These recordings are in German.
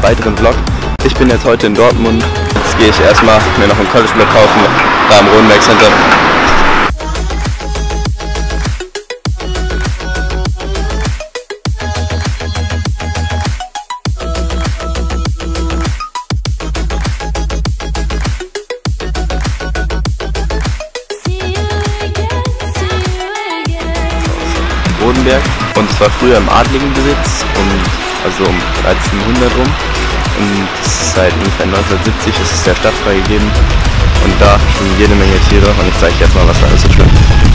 weiteren Vlog. Ich bin jetzt heute in Dortmund. Jetzt gehe ich erstmal mir noch ein College-Blog kaufen, da im Rodenberg Center. Rodenberg, und zwar früher im adligen Besitz, also um 1300 rum, und seit ungefähr 1970 ist es der Stadt freigegeben und da schon jede Menge Tiere, und ich zeige jetzt mal, was da alles so schlimm.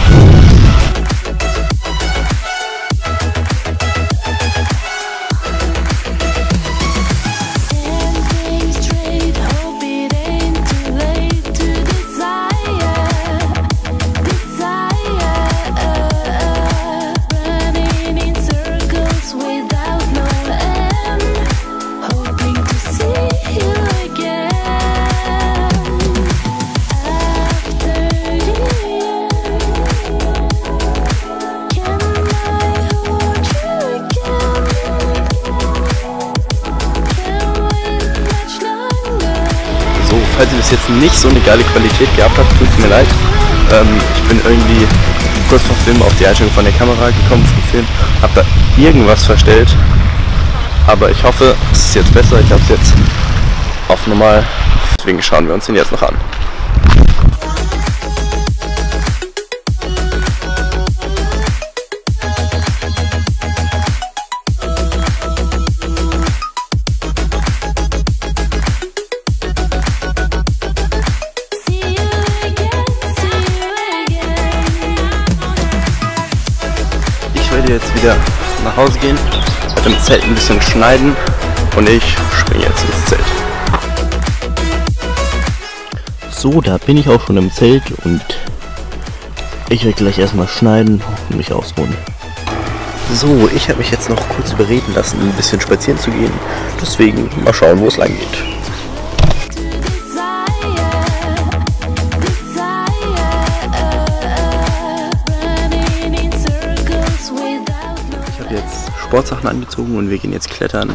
Falls ihr bis jetzt nicht so eine geile Qualität gehabt habt, tut mir leid. Ich bin irgendwie kurz vor Film auf die Einstellung von der Kamera gekommen zum Film, habe da irgendwas verstellt, aber ich hoffe, es ist jetzt besser. Ich habe es jetzt auf normal, deswegen schauen wir uns den jetzt noch an. Ich werde jetzt wieder nach Hause gehen, werde im Zelt ein bisschen schneiden und ich springe jetzt ins Zelt. So, da bin ich auch schon im Zelt und ich werde gleich erstmal schneiden und mich ausruhen. So, ich habe mich jetzt noch kurz überreden lassen, ein bisschen spazieren zu gehen, deswegen mal schauen, wo es lang geht. Jetzt Sportsachen angezogen und wir gehen jetzt klettern.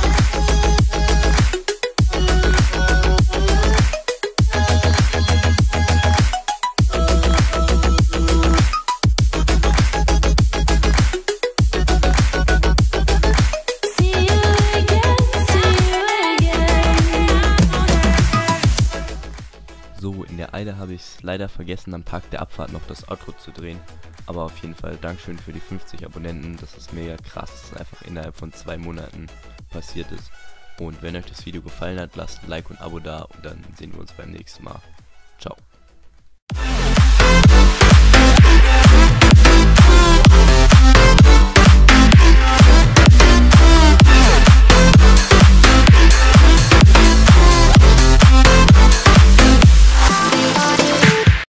So, in der Eile habe ich es leider vergessen, am Tag der Abfahrt noch das Outro zu drehen. Aber auf jeden Fall Dankeschön für die 50 Abonnenten, das ist mega krass, dass es einfach innerhalb von 2 Monaten passiert ist. Und wenn euch das Video gefallen hat, lasst ein Like und ein Abo da und dann sehen wir uns beim nächsten Mal. Ciao.